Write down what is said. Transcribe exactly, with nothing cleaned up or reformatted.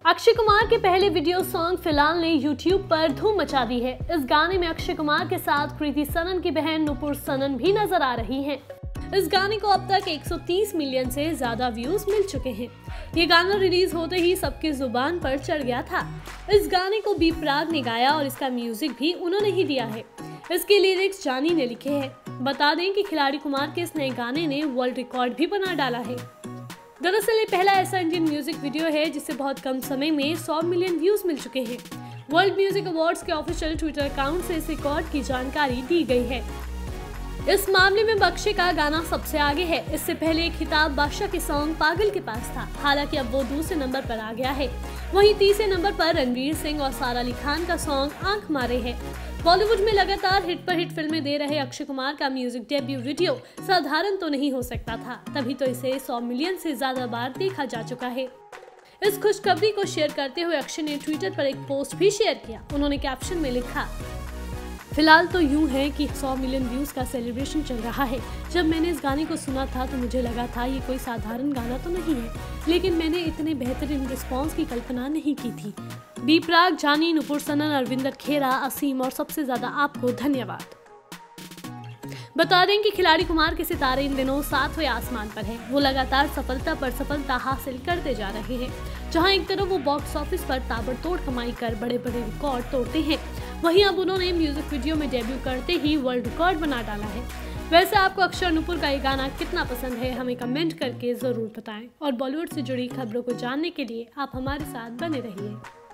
अक्षय कुमार के पहले video song फिलहाल ने यूट्यूब पर धूम मचा दी है। इस गाने में अक्षय कुमार के साथ कृति सनन की बहन नुपुर सनन भी नजर आ रही हैं। इस गाने को अब तक एक सौ तीस मिलियन से ज्यादा व्यूज मिल चुके हैं। ये गाना रिलीज होते ही सबकी जुबान पर चढ़ गया था। इस गाने को बी प्राक ने गाया और इसका म्यूजिक भी उन्होंने ही दिया है। इसके लिरिक्स जानी ने लिखे हैं। बता दें कि खिलाड़ी कुमार के इस नए गाने ने वर्ल्ड रिकॉर्ड भी बना डाला है। दरअसल ये पहला ऐसा इंडियन म्यूजिक वीडियो है जिसे बहुत कम समय में सौ मिलियन व्यूज मिल चुके हैं। वर्ल्ड म्यूजिक अवार्ड्स के ऑफिशियल ट्विटर अकाउंट से इस रिकॉर्ड की जानकारी दी गई है। इस मामले में अक्षय का गाना सबसे आगे है। इससे पहले एक खिताब बादशाह के सॉन्ग पागल के पास था। हालांकि अब वो दूसरे नंबर पर आ गया है। वहीं तीसरे नंबर पर रणवीर सिंह और सारा अली खान का सॉन्ग आंख मारे है। बॉलीवुड में लगातार हिट पर हिट फिल्में दे रहे अक्षय कुमार का म्यूजिक डेब्यू वीडियो साधारण तो नहीं हो सकता था, तभी तो इसे सौ मिलियन से ज्यादा बार देखा जा चुका है। इस खुशखबरी को शेयर करते हुए अक्षय ने ट्विटर पर एक पोस्ट भी शेयर किया। उन्होंने कैप्शन में लिखा, फिलहाल तो यूं है कि सौ मिलियन व्यूज का सेलिब्रेशन चल रहा है। जब मैंने इस गाने को सुना था तो मुझे लगा था ये कोई साधारण गाना तो नहीं है, लेकिन मैंने इतने बेहतरीन रिस्पांस की कल्पना नहीं की थी। बी प्राक, जानी, नुपुर सनन, अरविंदर खेरा, असीम और सबसे ज्यादा आपको धन्यवाद। बता दें कि खिलाड़ी कुमार के सितारे इन दिनों सातवें आसमान पर हैं। वो लगातार सफलता पर सफलता हासिल करते जा रहे हैं। जहां एक तरफ वो बॉक्स ऑफिस पर ताबड़तोड़ कमाई कर बड़े बड़े रिकॉर्ड तोड़ते हैं, वहीं अब उन्होंने म्यूजिक वीडियो में डेब्यू करते ही वर्ल्ड रिकॉर्ड बना डाला है। वैसे आपको अक्षय नुपुर का ये गाना कितना पसंद है, हमें कमेंट करके जरूर बताएं। और बॉलीवुड से जुड़ी खबरों को जानने के लिए आप हमारे साथ बने रहिए।